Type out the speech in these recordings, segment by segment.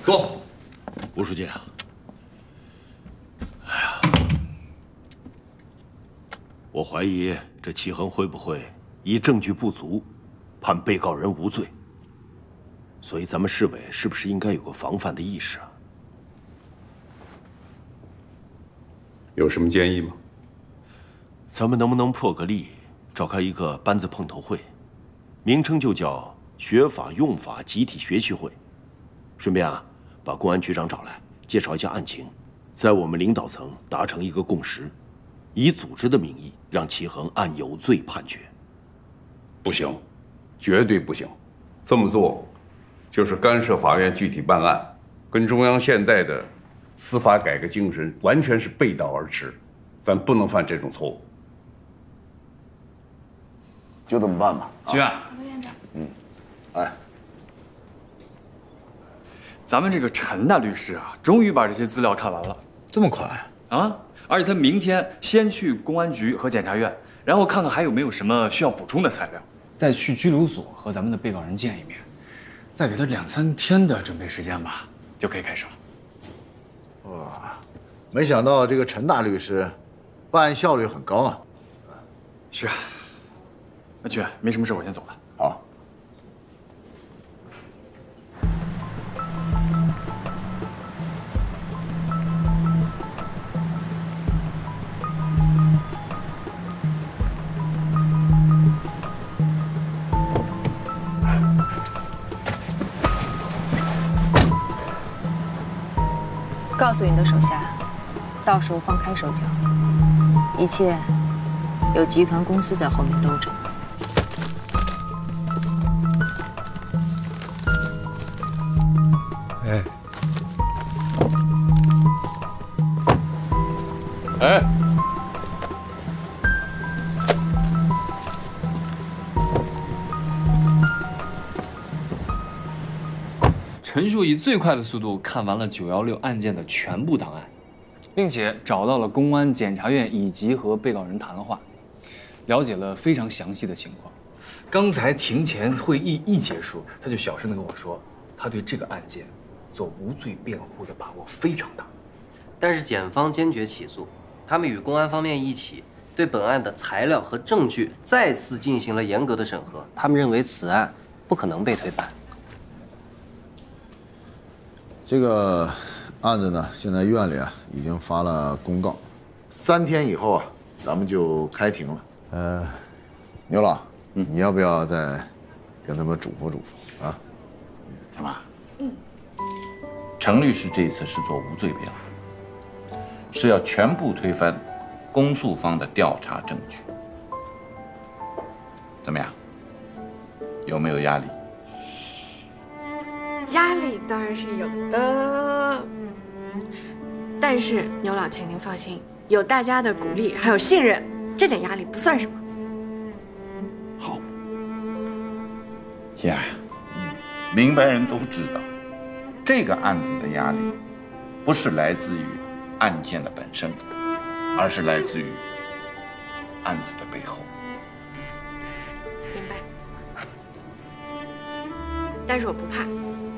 坐。 吴书记啊，哎呀，我怀疑这齐恒会不会以证据不足，判被告人无罪。所以咱们市委是不是应该有个防范的意识啊？ 有什么建议吗？ 咱们能不能破个例，召开一个班子碰头会，名称就叫学法用法集体学习会，顺便啊，把公安局长找来，介绍一下案情，在我们领导层达成一个共识，以组织的名义让齐恒按有罪判决。 不行，绝对不行！这么做，就是干涉法院具体办案，跟中央现在的司法改革精神完全是背道而驰。咱不能犯这种错误。 就这么办吧。 局院， 罗院长， 哎， 咱们这个陈大律师啊，终于把这些资料看完了。 这么快啊！而且他明天先去公安局和检察院，然后看看还有没有什么需要补充的材料，再去拘留所和咱们的被告人见一面，再给他2、3天的准备时间吧，就可以开始了。 哇，没想到这个陈大律师办案效率很高啊。 是啊，那局院没什么事，我先走了。 好。 告诉你的手下，到时候放开手脚，一切有集团公司在后面兜着。 哎， 哎，陈述以最快的速度看完了916案件的全部档案，并且找到了公安、检察院以及和被告人谈了话，了解了非常详细的情况。刚才庭前会议一结束，他就小声地跟我说，他对这个案件做无罪辩护的把握非常大。 但是检方坚决起诉，他们与公安方面一起对本案的材料和证据再次进行了严格的审核。他们认为此案不可能被推翻。 这个案子呢，现在院里啊已经发了公告，3天以后啊，咱们就开庭了。牛老，你要不要再跟他们嘱咐嘱咐啊？ 什么？程律师这一次是做无罪辩护，是要全部推翻公诉方的调查证据。怎么样？有没有压力？ 压力当然是有的，但是牛老，请您放心，有大家的鼓励还有信任，这点压力不算什么。 好，呀，明白人都知道，这个案子的压力不是来自于案件的本身，而是来自于案子的背后。 明白。但是我不怕。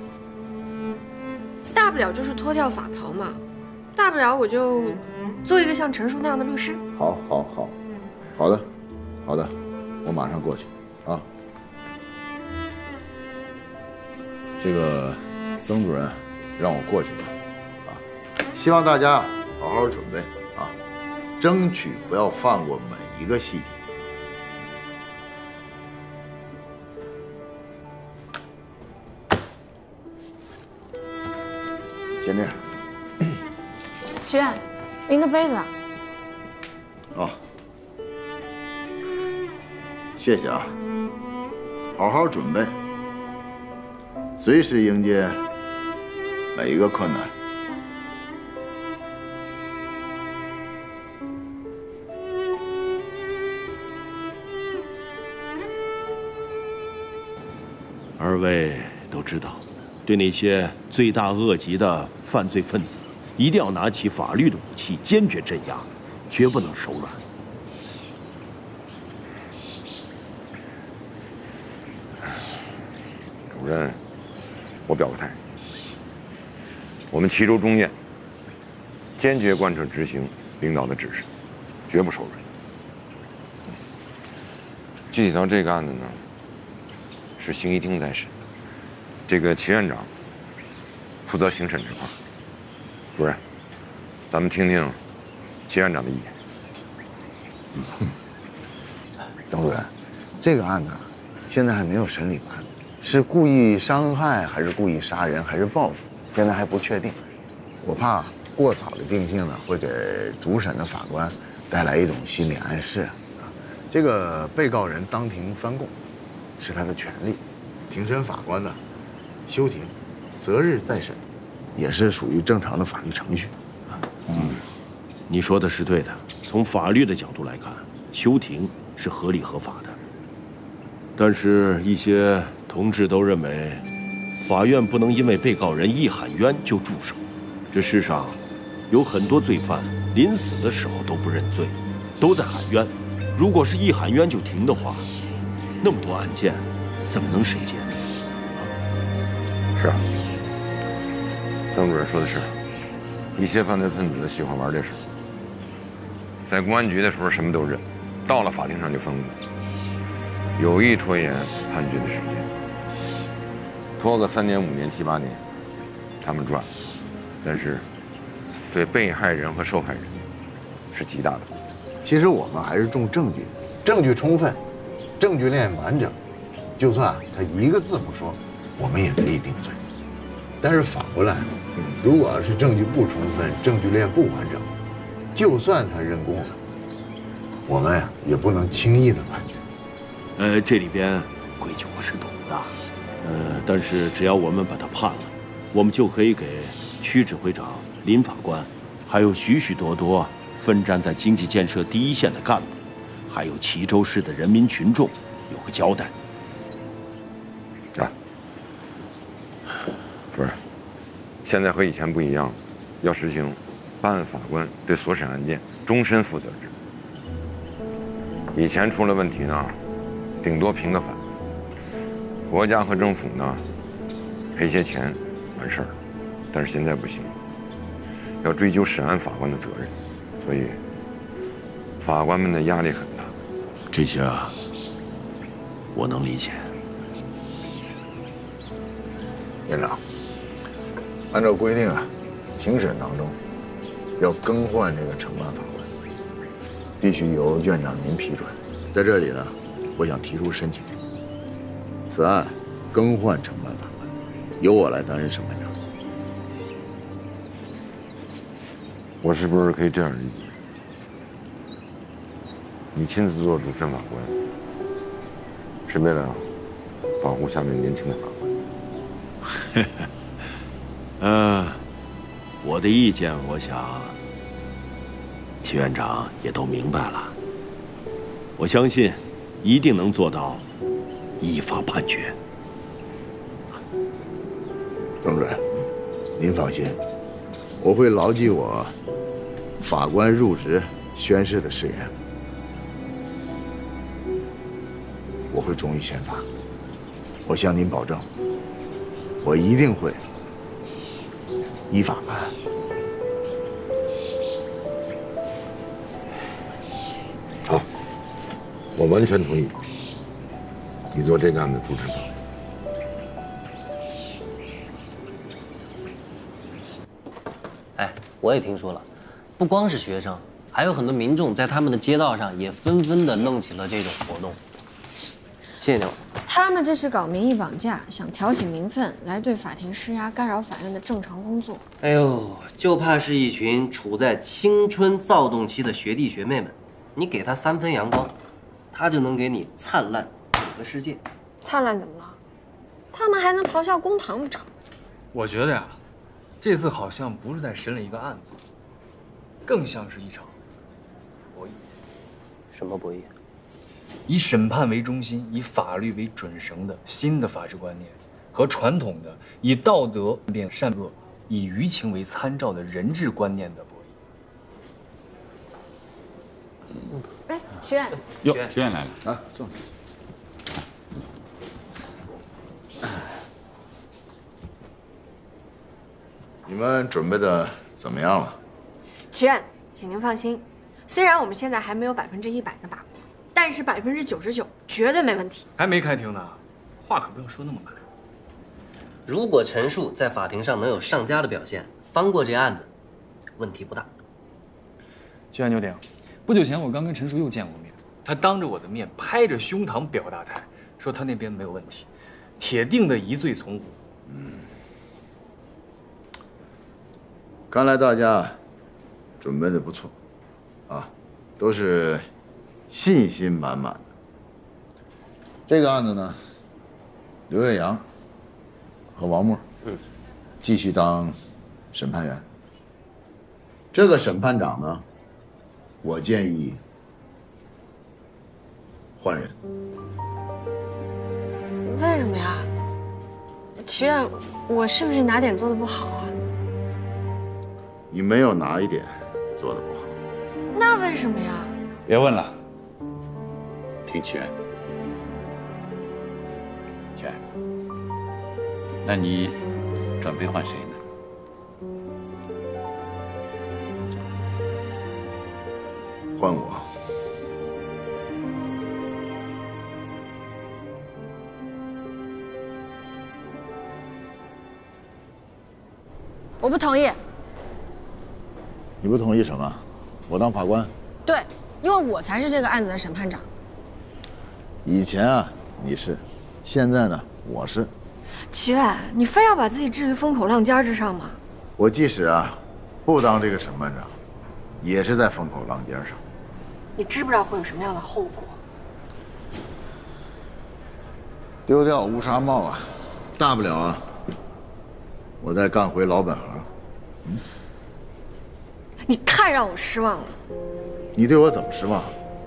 大不了就是脱掉法袍嘛，大不了我就做一个像陈叔那样的律师。 好，好的，我马上过去啊。这个曾主任让我过去了啊，希望大家好好准备啊，争取不要放过每一个细节。先这样。 局院，您的杯子。 哦，谢谢啊，好好准备，随时迎接每一个困难。 2位都知道，对那些罪大恶极的犯罪分子，一定要拿起法律的武器，坚决镇压，绝不能手软。 主任，我表个态， 我们齐州中院坚决贯彻执行领导的指示，绝不手软。具体到这个案子呢，是刑一厅在审，这个齐院长负责刑审这块。主任，咱们听听齐院长的意见。 曾主任，这个案子现在还没有审理完，是故意伤害还是故意杀人还是报复，现在还不确定。我怕过早的定性呢，会给主审的法官带来一种心理暗示。这个被告人当庭翻供是他的权利，庭审法官呢休庭，择日再审，也是属于正常的法律程序。 你说的是对的。从法律的角度来看，休庭是合理合法的。但是，一些同志都认为，法院不能因为被告人一喊冤就住手。这世上有很多罪犯临死的时候都不认罪，都在喊冤。如果是一喊冤就停的话，那么多案件怎么能审结呢？ 是啊，曾主任说的是，一些犯罪分子喜欢玩这事，在公安局的时候什么都认，到了法庭上就翻供，有意拖延判决的时间，拖个3年、5年、7、8年，他们赚，但是对被害人和受害人是极大的不公。 其实我们还是重证据，证据充分，证据链完整，就算他一个字不说，我们也可以定罪。但是反过来，如果要是证据不充分，证据链不完整，就算他认供了，我们呀也不能轻易的判决。 这里边规矩我是懂的，但是只要我们把他判了，我们就可以给区指挥长、林法官，还有许许多多奋战在经济建设第一线的干部，还有齐州市的人民群众有个交代。 啊，不是，现在和以前不一样，要实行办案法官对所审案件终身负责制。以前出了问题呢，顶多评个反，国家和政府呢赔些钱完事儿，但是现在不行，要追究审案法官的责任，所以法官们的压力很大。 这些啊，我能理解。 院长，按照规定啊，庭审当中要更换这个承办法官，必须由院长您批准。在这里呢，我想提出申请，此案更换承办法官，由我来担任审判长。 我是不是可以这样理解？你亲自做主审法官，是为了保护下面年轻的法官？ 我的意见，我想齐院长也都明白了。我相信，一定能做到依法判决。 曾主任，您放心，我会牢记我法官入职宣誓的誓言，我会忠于宪法。我向您保证，我一定会依法办案。 好，我完全同意你做这个案的主审法官。 哎，我也听说了，不光是学生，还有很多民众在他们的街道上也纷纷的弄起了这种活动。谢谢你们。 他们这是搞民意绑架，想挑起民愤，来对法庭施压，干扰法院的正常工作。 哎呦，就怕是一群处在青春躁动期的学弟学妹们，你给他3分阳光，他就能给你灿烂整个世界。 灿烂怎么了？他们还能咆哮公堂不成？ 我觉得呀，这次好像不是在审理一个案子，更像是一场博弈。 什么博弈？ 以审判为中心、以法律为准绳的新的法治观念，和传统的以道德辨善恶、以舆情为参照的人治观念的博弈。 哎，齐院， 哟，徐院来了啊，坐。 你们准备的怎么样了？ 祈愿，请您放心，虽然我们现在还没有100%的把握，但是99%绝对没问题。 还没开庭呢，话可不要说那么满。 如果陈述在法庭上能有上佳的表现，翻过这案子，问题不大。 居然牛鼎，不久前我刚跟陈述又见过面，他当着我的面拍着胸膛表大态，说他那边没有问题，铁定的疑罪从无。 看来大家准备的不错，啊，都是信心满满的。这个案子呢，刘岳阳和王默，继续当审判员。这个审判长呢，我建议换人。 为什么呀？祈愿，我是不是哪点做的不好啊？ 你没有哪一点做的不好。 那为什么呀？ 别问了，听起源。起源，那你准备换谁呢？ 换我。 我不同意。 你不同意什么？我当法官？ 对，因为我才是这个案子的审判长。 以前啊你是，现在呢我是。 祈愿，你非要把自己置于风口浪尖之上吗？ 我即使啊不当这个审判长，也是在风口浪尖上。 你知不知道会有什么样的后果？ 丢掉乌纱帽啊，大不了啊，我再干回老本行。 你太让我失望了。 你对我怎么失望？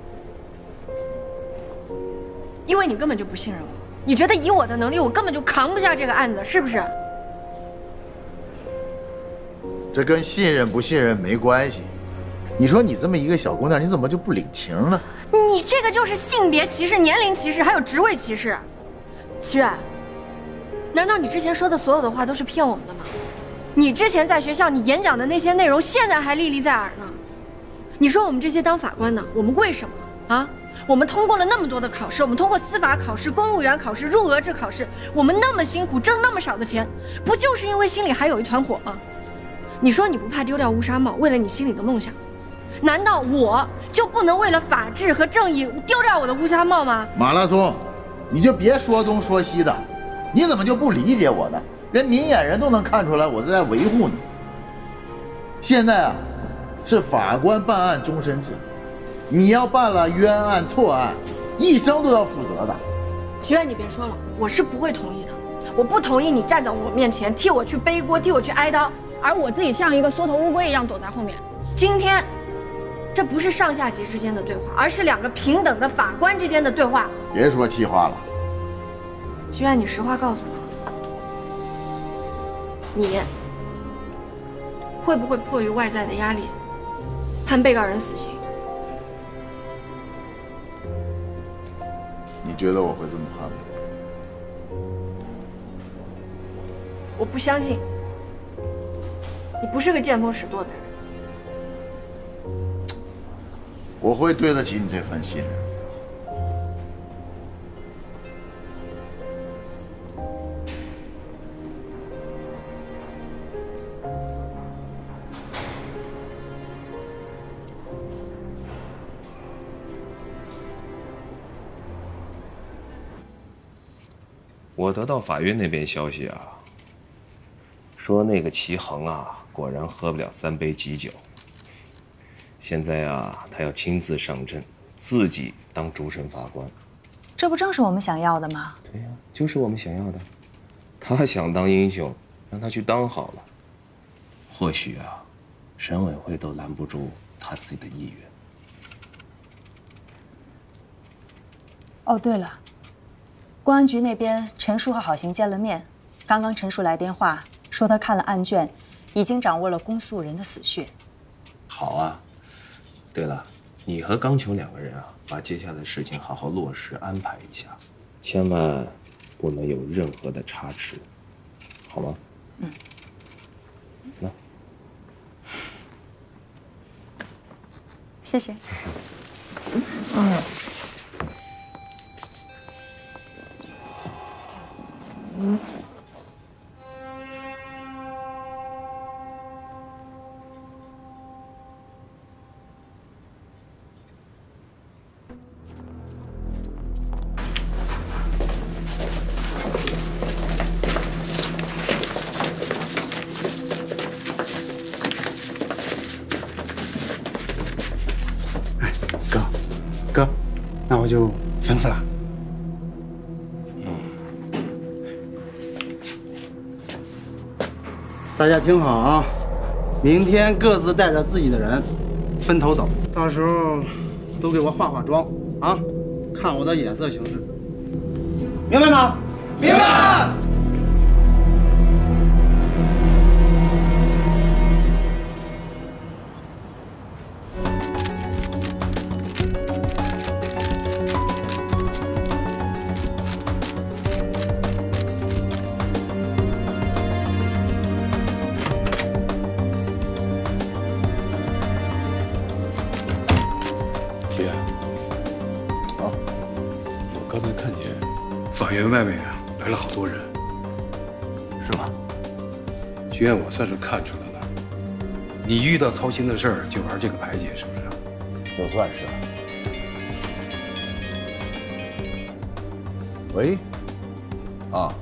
因为你根本就不信任我，你觉得以我的能力，我根本就扛不下这个案子，是不是？ 这跟信任不信任没关系。你说你这么一个小姑娘，你怎么就不领情呢？ 你这个就是性别歧视、年龄歧视，还有职位歧视。祈愿，难道你之前说的所有的话都是骗我们的吗？你之前在学校你演讲的那些内容，现在还历历在耳呢。你说我们这些当法官的，我们为什么啊？我们通过了那么多的考试，我们通过司法考试、公务员考试、入额制考试，我们那么辛苦挣那么少的钱，不就是因为心里还有一团火吗？你说你不怕丢掉乌纱帽，为了你心里的梦想，难道我就不能为了法治和正义丢掉我的乌纱帽吗？ 马拉松，你就别说东说西的，你怎么就不理解我呢？人明眼人都能看出来我是在维护你。现在啊，是法官办案终身制，你要办了冤案错案，一生都要负责的。 祈愿你别说了，我是不会同意的。我不同意你站在我面前替我去背锅，替我去挨刀，而我自己像一个缩头乌龟一样躲在后面。今天，这不是上下级之间的对话，而是两个平等的法官之间的对话。 别说气话了。 祈愿你实话告诉我。你会不会迫于外在的压力，判被告人死刑？ 你觉得我会这么判吗？ 我不相信，你不是个见风使舵的人。 我会对得起你这份信任。 我得到法院那边消息啊，说那个齐恒啊，果然喝不了3杯基酒。现在啊，他要亲自上阵，自己当主审法官。 这不正是我们想要的吗？ 对呀，就是我们想要的。他想当英雄，让他去当好了。或许啊，审委会都拦不住他自己的意愿。 哦，对了。公安局那边，陈叔和郝行见了面。刚刚陈叔来电话说他看了案卷，已经掌握了公诉人的死穴。 好啊。对了，你和刚球2个人啊，把接下来的事情好好落实安排一下，千万不能有任何的差池，好吗？ 谢谢。 哥，那我就吩咐了。大家听好啊，明天各自带着自己的人分头走，到时候都给我化化妆啊，看我的眼色行事，明白吗？明白。 法院外面来了好多人， 是吗？ 学院我算是看出来了，你遇到操心的事儿就玩这个牌解，是不是？ 就算是。喂，啊，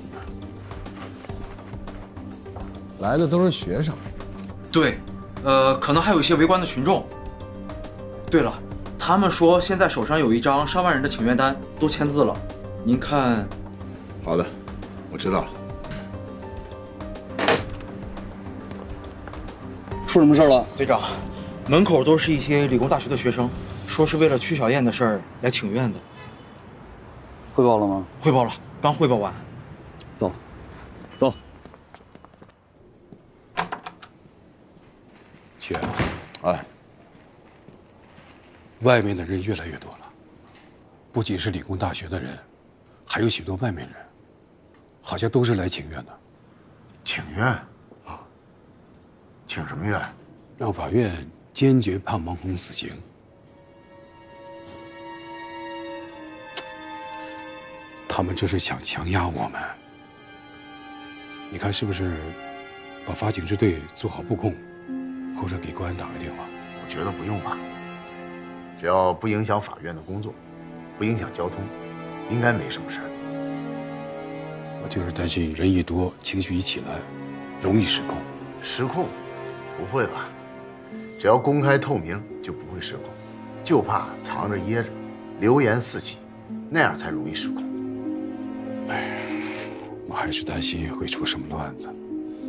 来的都是学生。 对，可能还有一些围观的群众。对了，他们说现在手上有一张上万人的请愿单，都签字了。您看， 好的，我知道了。 出什么事了，队长？门口都是一些理工大学的学生，说是为了曲小燕的事儿来请愿的。 汇报了吗？ 汇报了，刚汇报完。 走，走。 姐， 哎， 外面的人越来越多了，不仅是理工大学的人。还有许多外面人，好像都是来请愿的。 请愿？啊，请什么愿？ 让法院坚决判王红死刑。他们这是想强压我们。你看是不是？把法警支队做好布控，或者给公安打个电话？ 我觉得不用吧，只要不影响法院的工作，不影响交通。应该没什么事儿。 我就是担心人一多，情绪一起来，容易失控。 失控？不会吧？只要公开透明，就不会失控。就怕藏着掖着，流言四起，那样才容易失控。 哎，我还是担心会出什么乱子。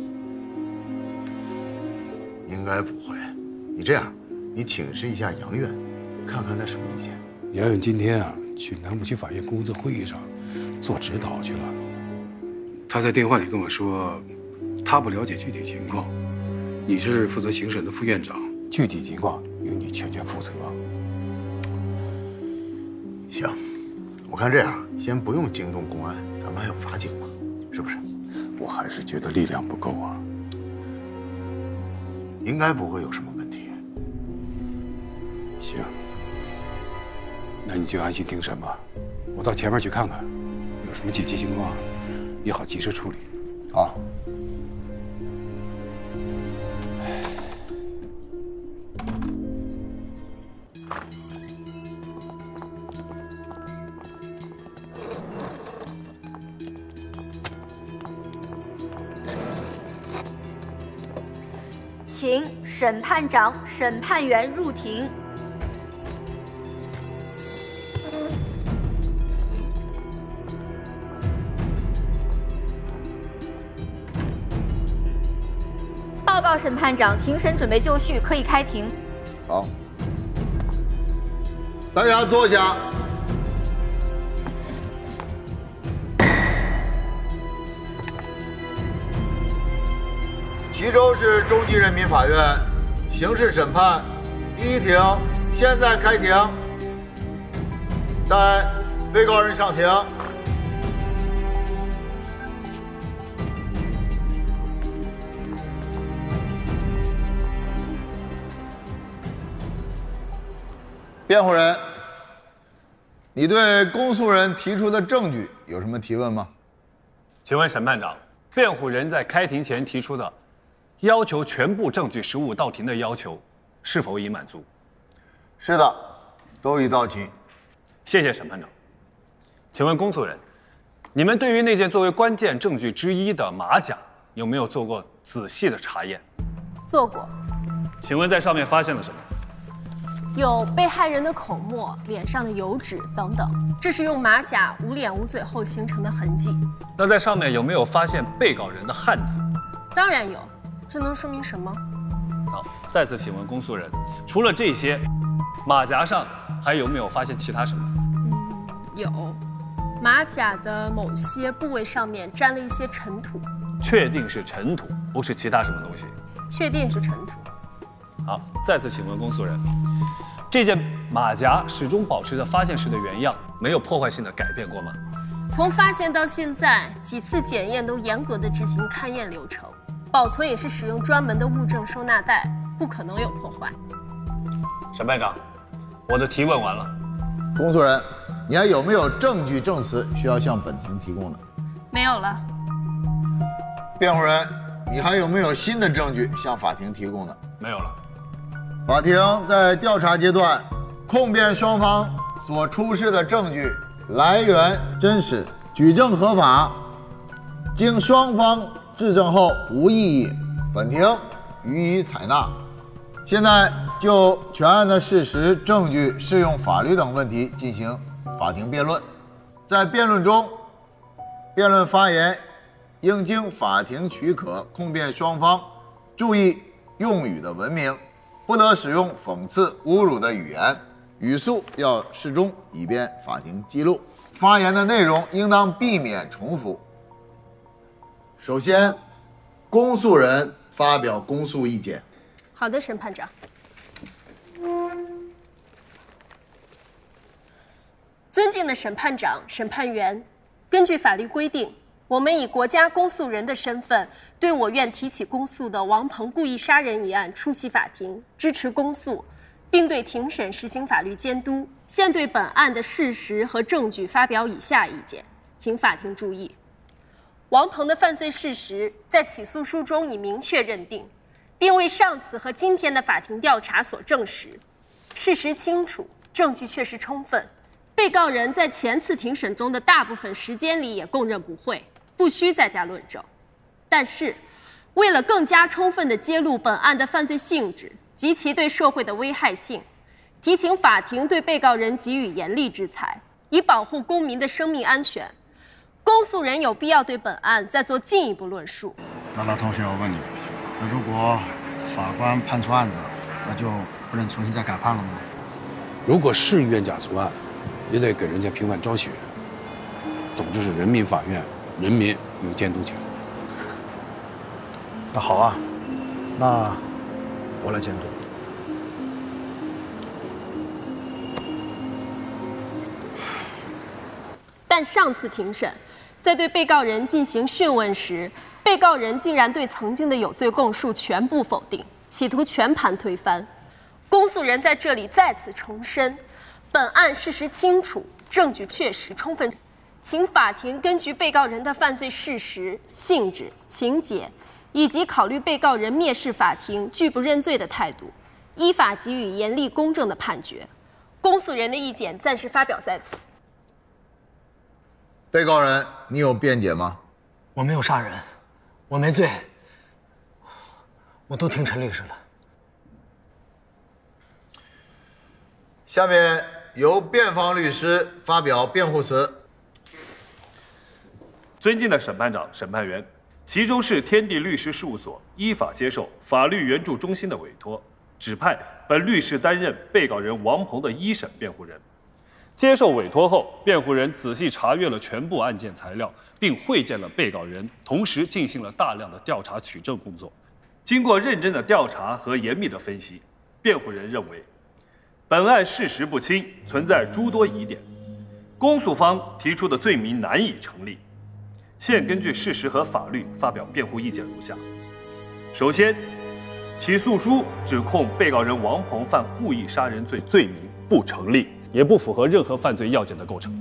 应该不会。你这样，你请示一下杨院，看看他什么意见。 杨院今天啊。去南浦区法院工作会议上做指导去了。他在电话里跟我说，他不了解具体情况，你是负责庭审的副院长，具体情况由你全权负责。 行，我看这样，先不用惊动公安，咱们还有法警嘛，是不是？ 我还是觉得力量不够啊。 应该不会有什么问题。 行。那你就安心听审吧，我到前面去看看，有什么紧急情况，也好及时处理。 好。 请审判长、审判员入庭。报告审判长，庭审准备就绪，可以开庭。 好，大家坐下。衢州市中级人民法院刑事审判第一庭现在开庭，待被告人上庭。 辩护人，你对公诉人提出的证据有什么提问吗？ 请问审判长，辩护人在开庭前提出的要求全部证据实物到庭的要求，是否已满足？ 是的，都已到齐。 谢谢审判长。请问公诉人，你们对于那件作为关键证据之一的马甲有没有做过仔细的查验？ 做过。 请问在上面发现了什么？ 有被害人的口沫、脸上的油脂等等，这是用马甲捂脸捂嘴后形成的痕迹。 那在上面有没有发现被告人的汗字？ 当然有，这能说明什么？ 好，再次请问公诉人，除了这些，马甲上还有没有发现其他什么？ 有，马甲的某些部位上面沾了一些尘土。 确定是尘土，不是其他什么东西？ 确定是尘土。 好，再次请问公诉人，这件马甲始终保持着发现时的原样，没有破坏性的改变过吗？ 从发现到现在，几次检验都严格的执行勘验流程，保存也是使用专门的物证收纳袋，不可能有破坏。 审判长，我的提问完了。 公诉人，你还有没有证据证词需要向本庭提供的？ 没有了。 辩护人，你还有没有新的证据向法庭提供的？ 没有了。 法庭在调查阶段，控辩双方所出示的证据来源真实，举证合法，经双方质证后无异议，本庭予以采纳。现在就全案的事实、证据、适用法律等问题进行法庭辩论。在辩论中，辩论发言应经法庭许可，控辩双方注意用语的文明，不得使用讽刺、侮辱的语言，语速要适中，以便法庭记录。发言的内容应当避免重复。首先，公诉人发表公诉意见。 好的，审判长。尊敬的审判长、审判员，根据法律规定，我们以国家公诉人的身份，对我院提起公诉的王鹏故意杀人一案出席法庭，支持公诉，并对庭审实行法律监督。现对本案的事实和证据发表以下意见，请法庭注意。王鹏的犯罪事实在起诉书中已明确认定，并为上次和今天的法庭调查所证实，事实清楚，证据确实充分。被告人在前次庭审中的大部分时间里也供认不讳，不需再加论证。但是，为了更加充分地揭露本案的犯罪性质及其对社会的危害性，提请法庭对被告人给予严厉制裁，以保护公民的生命安全。公诉人有必要对本案再做进一步论述。 老同学，我问你，那如果法官判处案子，那就不能重新再改判了吗？ 如果是冤假错案，也得给人家平反昭雪。总之是人民法院，人民有监督权。 那好啊，那我来监督。 但上次庭审，在对被告人进行讯问时，被告人竟然对曾经的有罪供述全部否定，企图全盘推翻。公诉人在这里再次重申，本案事实清楚，证据确实充分，请法庭根据被告人的犯罪事实、性质、情节，以及考虑被告人蔑视法庭、拒不认罪的态度，依法给予严厉公正的判决。公诉人的意见暂时发表在此。 被告人，你有辩解吗？ 我没有杀人，我没罪，我都听陈律师的。 下面由辩方律师发表辩护词。 尊敬的审判长、审判员，齐州市天地律师事务所依法接受法律援助中心的委托，指派本律师担任被告人王鹏的一审辩护人。接受委托后，辩护人仔细查阅了全部案件材料，并会见了被告人，同时进行了大量的调查取证工作。经过认真的调查和严密的分析，辩护人认为，本案事实不清，存在诸多疑点，公诉方提出的罪名难以成立。现根据事实和法律发表辩护意见如下：首先，起诉书指控被告人王鹏犯故意杀人罪罪名不成立，也不符合任何犯罪要件的构成。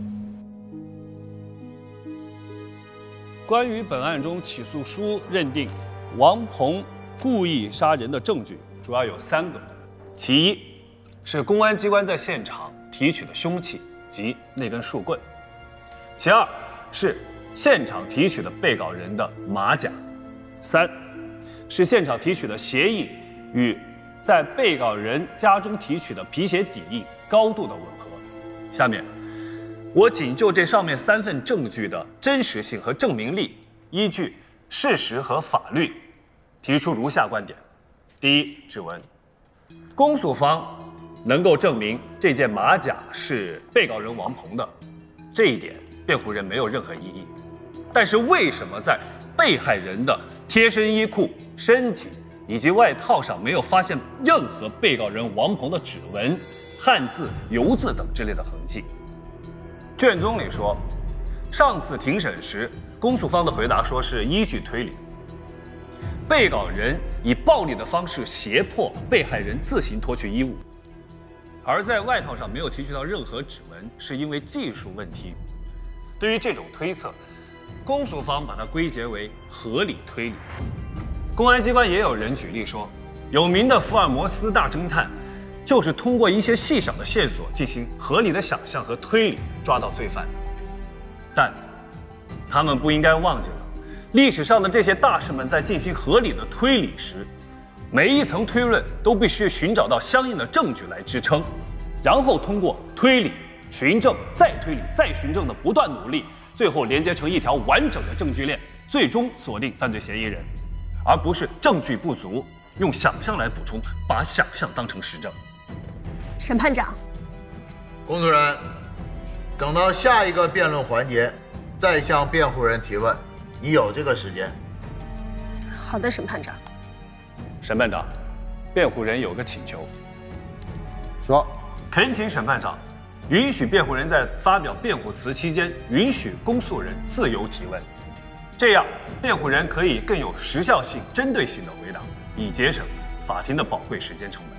关于本案中起诉书认定王鹏故意杀人的证据，主要有3个。其一是公安机关在现场提取的凶器及那根树棍；其二是现场提取的被告人的马甲；三是现场提取的鞋印与在被告人家中提取的皮鞋底印高度的吻合。下面，我仅就这上面3份证据的真实性和证明力，依据事实和法律，提出如下观点：第一，指纹，公诉方能够证明这件马甲是被告人王鹏的，这一点辩护人没有任何异议。但是为什么在被害人的贴身衣裤、身体以及外套上没有发现任何被告人王鹏的指纹、汉字、油字等之类的痕迹？卷宗里说，上次庭审时，公诉方的回答说是依据推理，被告人以暴力的方式胁迫被害人自行脱去衣物，而在外套上没有提取到任何指纹，是因为技术问题。对于这种推测，公诉方把它归结为合理推理。公安机关也有人举例说，有名的福尔摩斯大侦探就是通过一些细小的线索进行合理的想象和推理抓到罪犯。但他们不应该忘记了，历史上的这些大师们在进行合理的推理时，每一层推论都必须寻找到相应的证据来支撑，然后通过推理、循证、再推理、再循证的不断努力，最后连接成一条完整的证据链，最终锁定犯罪嫌疑人，而不是证据不足，用想象来补充，把想象当成实证。 审判长， 公诉人，等到下一个辩论环节再向辩护人提问，你有这个时间。 好的，审判长。 审判长，辩护人有个请求， 说， 恳请审判长允许辩护人在发表辩护词期间，允许公诉人自由提问，这样辩护人可以更有时效性、针对性的回答，以节省法庭的宝贵时间成本。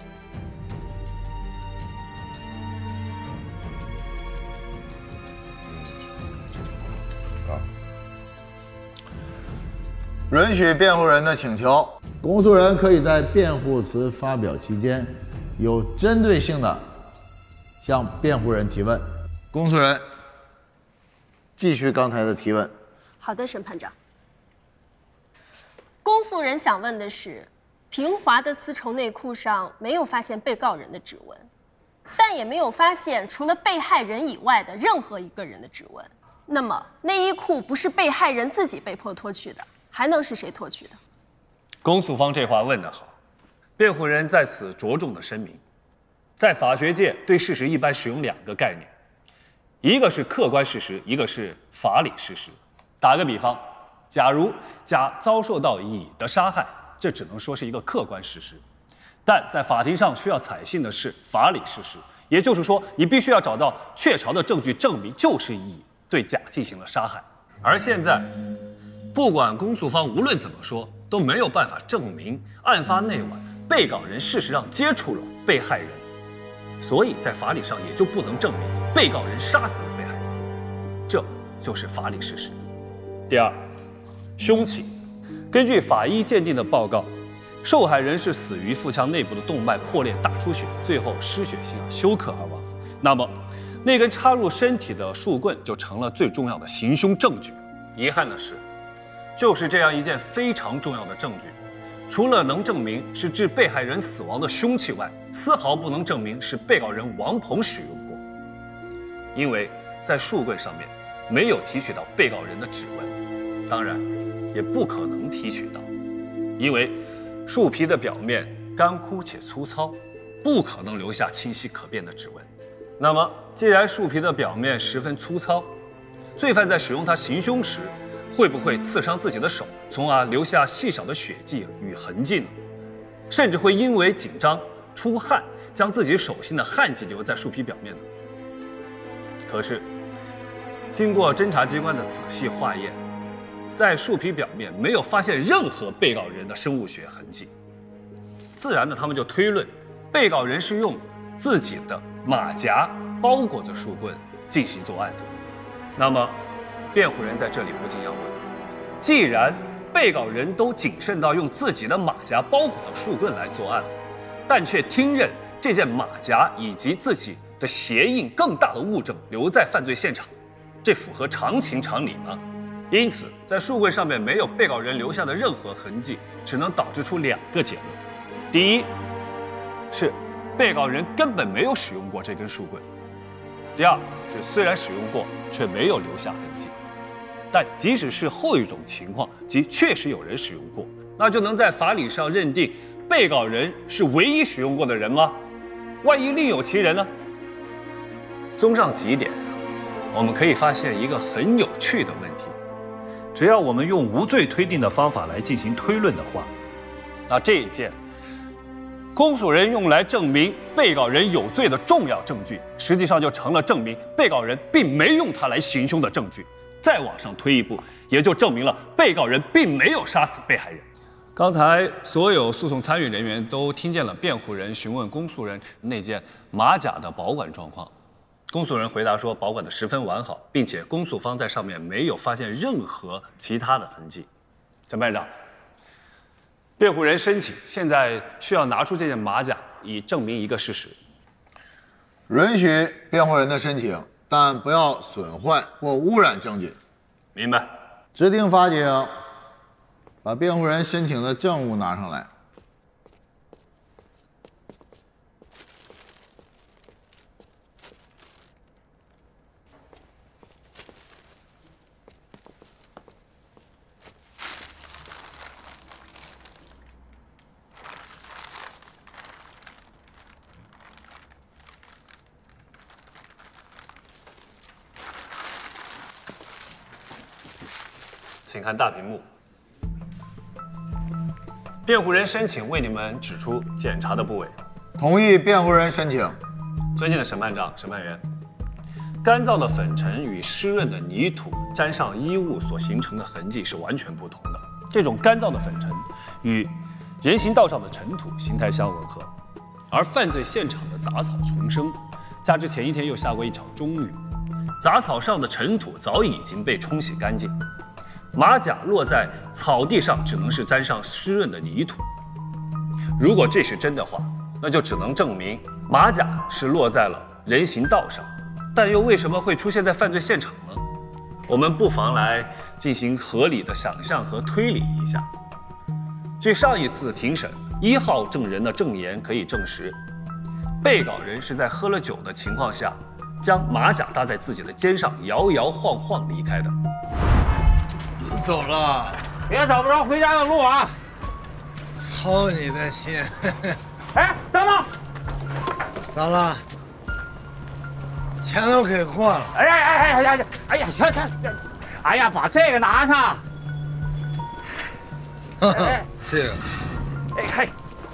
允许辩护人的请求，公诉人可以在辩护词发表期间，有针对性的向辩护人提问。公诉人，继续刚才的提问。 好的，审判长。公诉人想问的是，平华的丝绸内裤上没有发现被告人的指纹，但也没有发现除了被害人以外的任何一个人的指纹。那么内衣裤不是被害人自己被迫脱去的，还能是谁脱去的？ 公诉方这话问得好，辩护人在此着重的声明，在法学界对事实一般使用2个概念，一个是客观事实，一个是法理事实。打个比方，假如甲遭受到乙的杀害，这只能说是一个客观事实，但在法庭上需要采信的是法理事实，也就是说，你必须要找到确凿的证据证明就是乙对甲进行了杀害。而现在，不管公诉方无论怎么说，都没有办法证明案发那晚被告人事实上接触了被害人，所以在法理上也就不能证明被告人杀死了被害人，这就是法理事实。第二，凶器，根据法医鉴定的报告，受害人是死于腹腔内部的动脉破裂大出血，最后失血性休克而亡。那么，那根插入身体的树棍就成了最重要的行凶证据。遗憾的是，就是这样一件非常重要的证据，除了能证明是致被害人死亡的凶器外，丝毫不能证明是被告人王鹏使用过，因为在树棍上面没有提取到被告人的指纹，当然也不可能提取到，因为树皮的表面干枯且粗糙，不可能留下清晰可辨的指纹。那么，既然树皮的表面十分粗糙，罪犯在使用它行凶时，会不会刺伤自己的手，从而留下细小的血迹与痕迹呢？甚至会因为紧张出汗，将自己手心的汗迹留在树皮表面呢？可是，经过侦查机关的仔细化验，在树皮表面没有发现任何被告人的生物学痕迹。自然的，他们就推论，被告人是用自己的马甲包裹着树棍进行作案的。那么，辩护人在这里不禁要问：既然被告人都谨慎到用自己的马甲包裹着树棍来作案，但却听任这件马甲以及自己的鞋印更大的物证留在犯罪现场，这符合常情常理吗？因此，在树棍上面没有被告人留下的任何痕迹，只能导致出2个结论：第一，是被告人根本没有使用过这根树棍；第二是虽然使用过，却没有留下痕迹。但即使是后一种情况，即确实有人使用过，那就能在法理上认定被告人是唯一使用过的人吗？万一另有其人呢？综上几点，我们可以发现一个很有趣的问题：只要我们用无罪推定的方法来进行推论的话，那这一件公诉人用来证明被告人有罪的重要证据，实际上就成了证明被告人并没用它来行凶的证据。再往上推一步，也就证明了被告人并没有杀死被害人。刚才所有诉讼参与人员都听见了辩护人询问公诉人那件马甲的保管状况。公诉人回答说，保管得十分完好，并且公诉方在上面没有发现任何其他的痕迹。审判长，辩护人申请现在需要拿出这件马甲，以证明一个事实。 允许辩护人的申请，但不要损坏或污染证据。 明白。 指定法警把辩护人申请的证物拿上来。 请看大屏幕。辩护人申请为你们指出检查的部位。 同意辩护人申请。 尊敬的审判长、审判员，干燥的粉尘与湿润的泥土沾上衣物所形成的痕迹是完全不同的。这种干燥的粉尘与人行道上的尘土形态相吻合，而犯罪现场的杂草丛生，加之前一天又下过一场中雨，杂草上的尘土早已经被冲洗干净。马甲落在草地上，只能是沾上湿润的泥土。如果这是真的话，那就只能证明马甲是落在了人行道上，但又为什么会出现在犯罪现场呢？我们不妨来进行合理的想象和推理一下。据上一次庭审1号证人的证言可以证实，被告人是在喝了酒的情况下，将马甲搭在自己的肩上，摇摇晃晃离开的。 走了， 别找不着回家的路啊！ 操你的心！ 哎，等等， 咋了？钱都给过了。 哎呀，行，哎呀，把这个拿上。 这个， 哎嘿。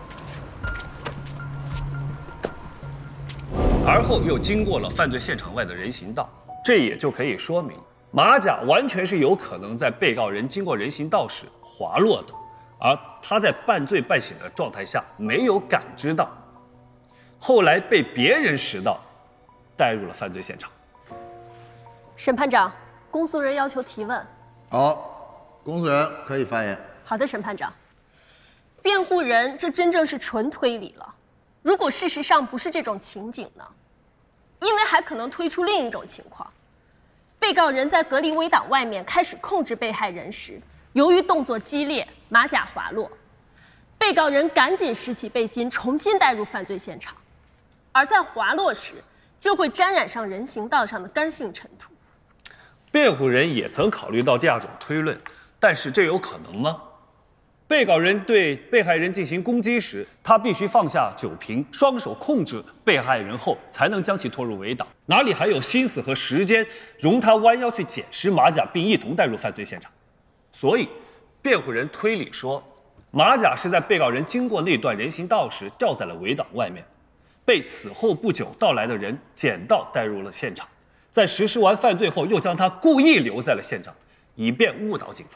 而后又经过了犯罪现场外的人行道，这也就可以说明。马甲完全是有可能在被告人经过人行道时滑落的，而他在半醉半醒的状态下没有感知到，后来被别人拾到，带入了犯罪现场。 审判长，公诉人要求提问。 好，公诉人可以发言。 好的，审判长。辩护人，这真正是纯推理了。如果事实上不是这种情景呢？因为还可能推出另一种情况。被告人在隔离围挡外面开始控制被害人时，由于动作激烈，马甲滑落，被告人赶紧拾起背心，重新带入犯罪现场，而在滑落时就会沾染上人行道上的干性尘土。 辩护人也曾考虑到第二种推论，但是这有可能吗？被告人对被害人进行攻击时，他必须放下酒瓶，双手控制被害人后，才能将其拖入围挡。哪里还有心思和时间容他弯腰去捡拾马甲，并一同带入犯罪现场？所以，辩护人推理说，马甲是在被告人经过那段人行道时掉在了围挡外面，被此后不久到来的人捡到带入了现场，在实施完犯罪后又将他故意留在了现场，以便误导警方。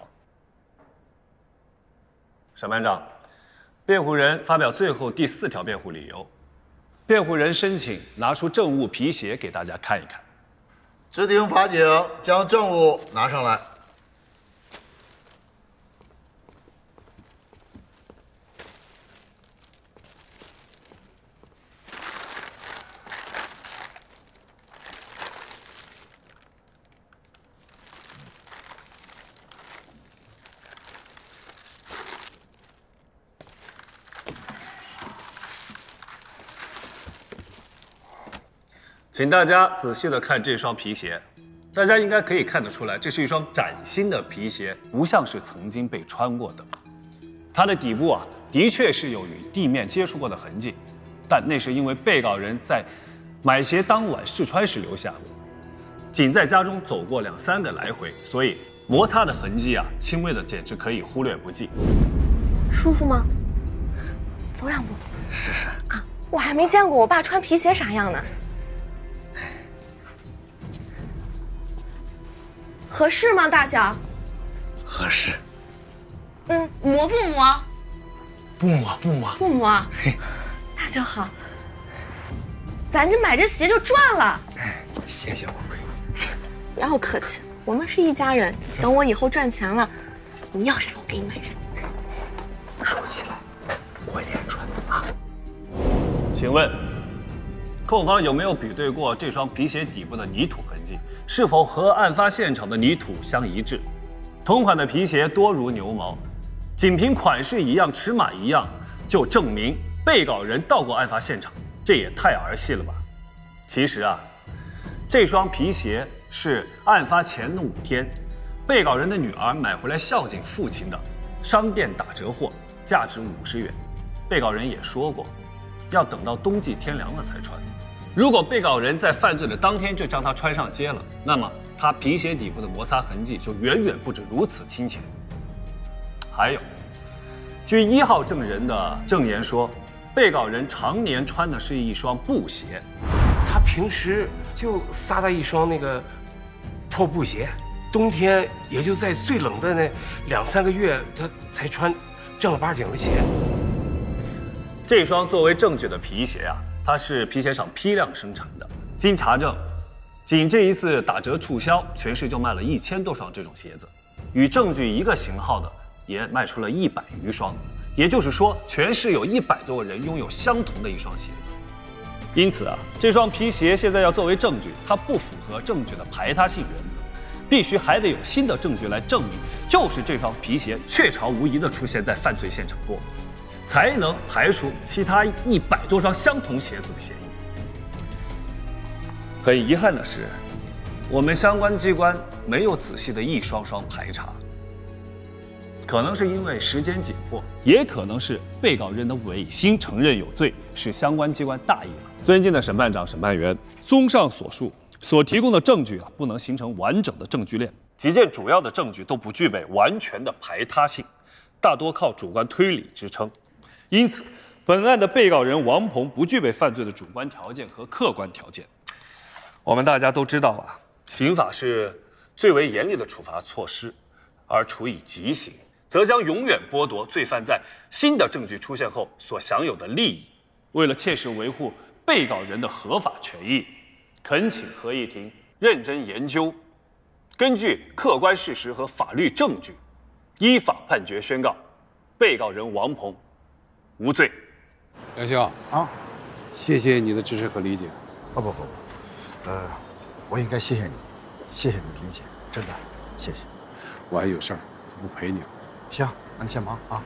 审判长，辩护人发表最后第4条辩护理由。 辩护人申请拿出证物皮鞋给大家看一看。 执行法警将证物拿上来。 请大家仔细的看这双皮鞋，大家应该可以看得出来，这是一双崭新的皮鞋，不像是曾经被穿过的。它的底部的确是有与地面接触过的痕迹，但那是因为被告人在买鞋当晚试穿时留下的，仅在家中走过2、3个来回，所以摩擦的痕迹轻微的简直可以忽略不计。 舒服吗？走2步。试试啊！我还没见过我爸穿皮鞋啥样呢。合适吗，大小？ 合适。 磨不磨？ 不磨，不磨。 不磨。那就好。咱这买这鞋就赚了。 谢谢我闺女。 不要客气，我们是一家人。等我以后赚钱了，你要啥我给你买啥。 收起来，我也赚啊。 请问，控方有没有比对过这双皮鞋底部的泥土痕迹？是否和案发现场的泥土相一致？同款的皮鞋多如牛毛，仅凭款式一样、尺码一样，就证明被告人到过案发现场，这也太儿戏了吧？其实这双皮鞋是案发前的5天，被告人的女儿买回来孝敬父亲的，商店打折货，价值50元。被告人也说过，要等到冬季天凉了才穿。如果被告人在犯罪的当天就将它穿上街了，那么他皮鞋底部的摩擦痕迹就远远不止如此清浅。还有，据1号证人的证言说，被告人常年穿的是一双布鞋， 他平时就撒了一双那个破布鞋，冬天也就在最冷的那2、3个月，他才穿正儿八经的鞋。 这双作为证据的皮鞋它是皮鞋厂批量生产的。经查证，仅这一次打折促销，全市就卖了1000多双这种鞋子，与证据一个型号的也卖出了100余双。也就是说，全市有100多个人拥有相同的一双鞋子。因此这双皮鞋现在要作为证据，它不符合证据的排他性原则，必须还得有新的证据来证明，就是这双皮鞋确凿无疑地出现在犯罪现场过，才能排除其他100多双相同鞋子的嫌疑。很遗憾的是，我们相关机关没有仔细的一双双排查，可能是因为时间紧迫，也可能是被告人的违心承认有罪，使相关机关大意了。尊敬的审判长、审判员，综上所述，所提供的证据不能形成完整的证据链，几件主要的证据都不具备完全的排他性，大多靠主观推理支撑。因此，本案的被告人王鹏不具备犯罪的主观条件和客观条件。我们大家都知道刑法是最为严厉的处罚措施，而处以极刑，则将永远剥夺罪犯在新的证据出现后所享有的利益。为了切实维护被告人的合法权益，恳请合议庭认真研究，根据客观事实和法律证据，依法判决宣告被告人王鹏无罪。 梁兄谢谢你的支持和理解。 不，我应该谢谢你，谢谢你的理解，真的，谢谢。 我还有事儿，就不陪你了。 行，那你先忙啊。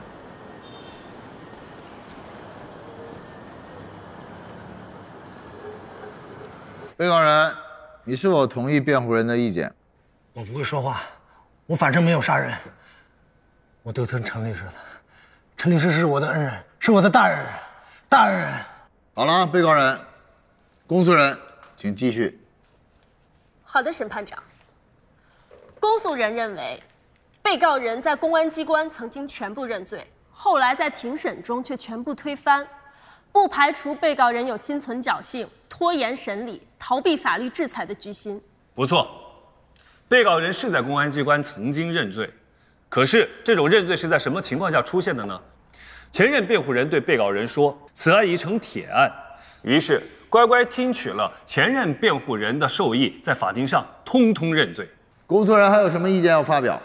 被告人，你是否同意辩护人的意见？ 我不会说话，我反正没有杀人。我都听陈律师的，陈律师是我的恩人，是我的大恩人，大恩人。 好了，被告人，公诉人，请继续。 好的，审判长。公诉人认为，被告人在公安机关曾经全部认罪，后来在庭审中却全部推翻，不排除被告人有心存侥幸、拖延审理、逃避法律制裁的居心。 不错，被告人是在公安机关曾经认罪，可是这种认罪是在什么情况下出现的呢？前任辩护人对被告人说，此案已成铁案， 于是乖乖听取了前任辩护人的授意，在法庭上通通认罪。 公诉人还有什么意见要发表？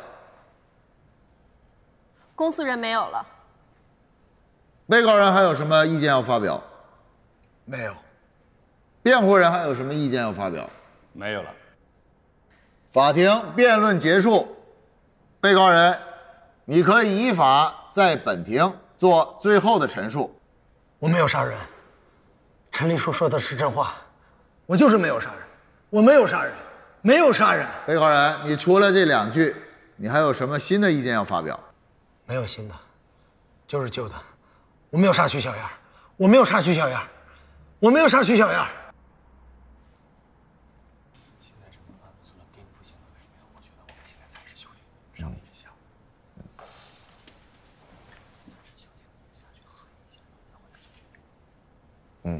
公诉人没有了。 被告人还有什么意见要发表？ 没有。 辩护人还有什么意见要发表？ 没有了。 法庭辩论结束，被告人，你可以依法在本庭做最后的陈述。 我没有杀人，陈立书说的是真话，我就是没有杀人，我没有杀人，没有杀人。 被告人，你除了这2句，你还有什么新的意见要发表？ 没有新的，就是旧的。我没有杀徐小燕，我没有杀徐小燕，我没有杀徐小燕。 现在这个案子做了颠覆性的改变，我觉得我们应该暂时休庭，商议一下。暂时休庭，下去喝一下，再回来决定。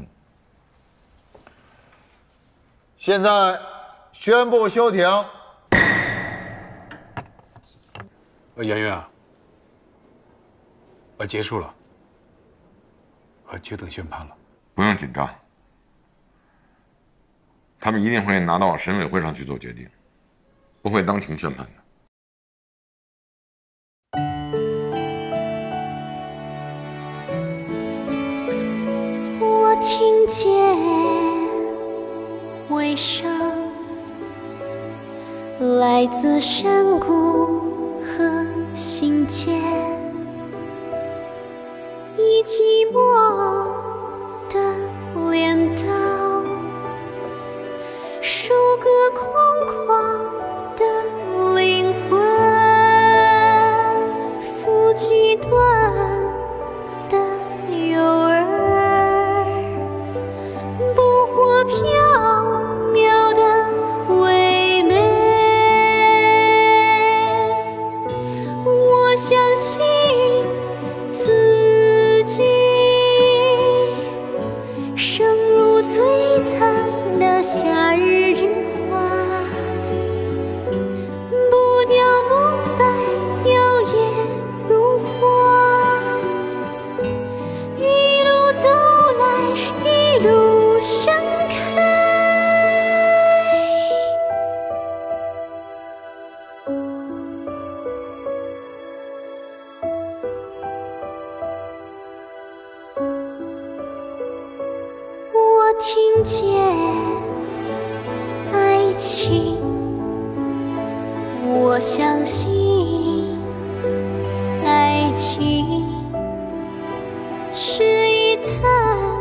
现在宣布休庭。 圆圆啊，结束了，就等宣判了。 不用紧张，他们一定会拿到审委会上去做决定，不会当庭宣判的。 我听见回声，来自山谷和心间，以寂寞的镰刀，收割空旷的灵魂，抚几段的诱饵，捕获缥缈的唯美。我相信自己，生如璀璨的夏日之花，步调膜拜，摇曳如花，一路走来，一路盛开。我听见爱情，我相信爱情是一滩